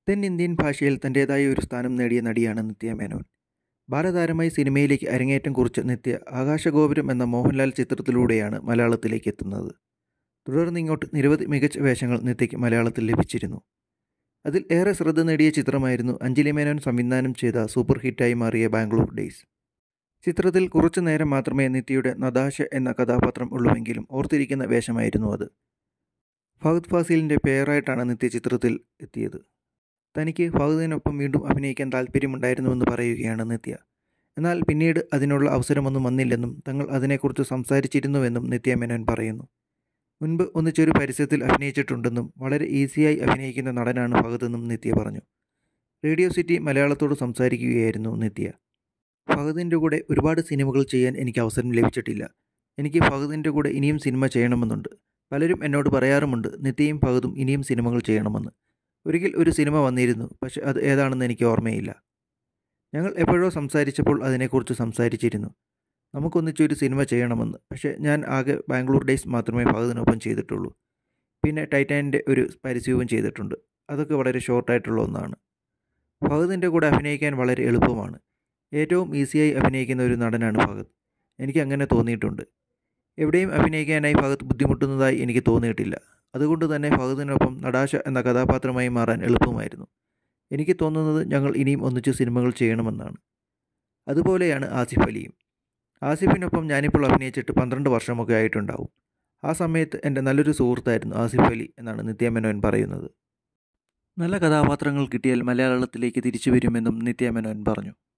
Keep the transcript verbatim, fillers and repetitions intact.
തെന്നിന്ത്യൻ ഭാഷയിൽ തൻ്റേതായ ഒരു സ്ഥാനം നേടിയ നടിയാണ് നിത്യ മേനോൻ. ബാലതാരമായി സിനിമയിലേക്ക് അരങ്ങേറ്റം കുറിച്ച നിത്യ ആകാശഗോപുരം എന്ന മോഹൻലാൽ ചിത്രത്തിലൂടെയാണ് മലയാളത്തിലേക്ക് എത്തുന്നത്. തുടർന്നിങ്ങോട്ട് നിരവധി മികച്ച വേഷങ്ങൾ നിത്യയ്ക്ക് മലയാളത്തിൽ ലഭിച്ചിരുന്നു. അതിൽ ഏറെ ശ്രദ്ധ നേടിയ ചിത്രമായിരുന്നു അഞ്ജലി മേനോൻ സംവിധാനം ചെയ്ത സൂപ്പർ ഹിറ്റായി മാറിയ ബാംഗ്ലൂർ ഡേയ്സ്. ചിത്രത്തിൽ കുറച്ചു നേരം മാത്രമേ നിത്യയുടെ നതാശ എന്ന കഥാപാത്രം ഉള്ളുവെങ്കിലും ഓർത്തിരിക്കുന്ന വേഷമായിരുന്നു അത്. ഫഹദ് ഫാസിലിൻ്റെ പേരായിട്ടാണ് നിത്യ ചിത്രത്തിൽ എത്തിയത്. തനിക്ക് ഫഹദിനൊപ്പം വീണ്ടും അഭിനയിക്കാൻ താല്പര്യമുണ്ടായിരുന്നുവെന്ന് പറയുകയാണ് നിത്യ. എന്നാൽ പിന്നീട് അതിനുള്ള അവസരമൊന്നും വന്നില്ലെന്നും തങ്ങൾ അതിനെക്കുറിച്ച് സംസാരിച്ചിരുന്നുവെന്നും നിത്യ മേനോൻ പറയുന്നു. മുൻപ് ഒന്നിച്ചൊരു പരസ്യത്തിൽ അഭിനയിച്ചിട്ടുണ്ടെന്നും വളരെ ഈസിയായി അഭിനയിക്കുന്ന നടനാണ് ഫഹദെന്നും നിത്യ പറഞ്ഞു. റേഡിയോ സിറ്റി മലയാളത്തോട് സംസാരിക്കുകയായിരുന്നു നിത്യ. ഫഹദിൻ്റെ കൂടെ ഒരുപാട് സിനിമകൾ ചെയ്യാൻ എനിക്ക് അവസരം ലഭിച്ചിട്ടില്ല. എനിക്ക് ഫഹദിൻ്റെ കൂടെ ഇനിയും സിനിമ ചെയ്യണമെന്നുണ്ട്. പലരും എന്നോട് പറയാറുമുണ്ട് നിത്യയും ഫഹദും ഇനിയും സിനിമകൾ ചെയ്യണമെന്ന്. ഒരിക്കൽ ഒരു സിനിമ വന്നിരുന്നു, പക്ഷെ അത് ഏതാണെന്ന് എനിക്ക് ഓർമ്മയില്ല. ഞങ്ങൾ എപ്പോഴോ സംസാരിച്ചപ്പോൾ അതിനെക്കുറിച്ച് സംസാരിച്ചിരുന്നു, നമുക്കൊന്നിച്ചൊരു സിനിമ ചെയ്യണമെന്ന്. പക്ഷേ ഞാൻ ആകെ ബാംഗ്ലൂർ ഡേയ്സ് മാത്രമേ ഫഹദിനൊപ്പം ചെയ്തിട്ടുള്ളൂ. പിന്നെ ടൈറ്റാനിൻ്റെ ഒരു പരസ്യവും ചെയ്തിട്ടുണ്ട്. അതൊക്കെ വളരെ ഷോർട്ടായിട്ടുള്ള ഒന്നാണ്. ഫഹദിൻ്റെ കൂടെ അഭിനയിക്കാൻ വളരെ എളുപ്പമാണ്. ഏറ്റവും ഈസിയായി അഭിനയിക്കുന്ന ഒരു നടനാണ് ഫഹദ്. എനിക്ക് അങ്ങനെ തോന്നിയിട്ടുണ്ട്. എവിടെയും അഭിനയിക്കാനായി ഫഹദ് ബുദ്ധിമുട്ടുന്നതായി എനിക്ക് തോന്നിയിട്ടില്ല. അതുകൊണ്ട് തന്നെ ഫഹദിനൊപ്പം നടാശ എന്ന കഥാപാത്രമായി മാറാൻ എളുപ്പമായിരുന്നു. എനിക്ക് തോന്നുന്നത് ഞങ്ങൾ ഇനിയും ഒന്നിച്ച് സിനിമകൾ ചെയ്യണമെന്നാണ്. അതുപോലെയാണ് ആസിഫ് അലിയും. ആസിഫിനൊപ്പം ഞാനിപ്പോൾ അഭിനയിച്ചിട്ട് പന്ത്രണ്ട് വർഷമൊക്കെ ആയിട്ടുണ്ടാവും. ആ സമയത്ത് എൻ്റെ നല്ലൊരു സുഹൃത്തായിരുന്നു ആസിഫ് അലി എന്നാണ് നിത്യ മേനോൻ പറയുന്നത്. നല്ല കഥാപാത്രങ്ങൾ കിട്ടിയാൽ മലയാളത്തിലേക്ക് തിരിച്ചു വരുമെന്നും നിത്യ മേനോൻ പറഞ്ഞു.